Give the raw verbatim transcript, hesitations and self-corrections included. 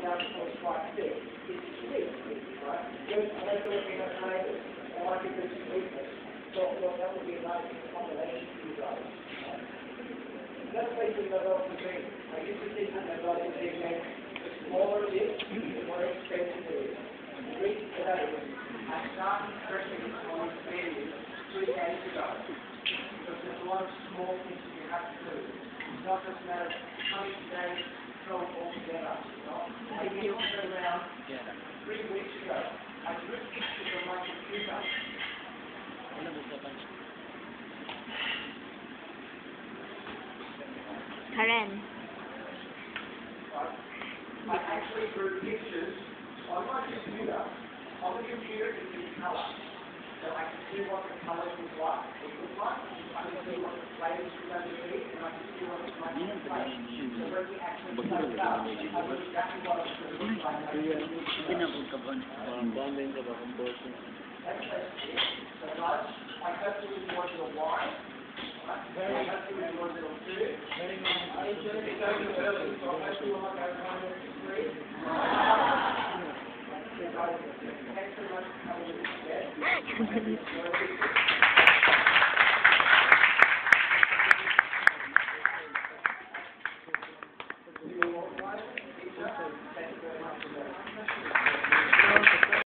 down to quite thick, it's sweet, right? Good, I don't feel like I'm flavors, I like a good sweetness. So, well, that would be a nice combination for you guys. That's basically what I love to drink. I used to think that I love to drink, the smaller it is, the more expensive it is. The reason for that is, I started drinking on this menu three days ago. Because there's a lot of small things that you have to do. It's not just a matter of coming today, throw it all together. I used to turn around three weeks ago. I took pictures on my computer. Karen. I actually drew pictures on my computer. On the computer, it's in color. So I can see what the colors look like. It looks like. I can see what the flavors are going to be, and I can see what it's going to be. So when we actually play it up, I know exactly what it's going to look like. That's it. So guys, I hope you enjoyed your wine. Very I hope you enjoyed your food. Very nice. I enjoyed it very early, so I hope you will not go home with free. Thanks so much for coming in today.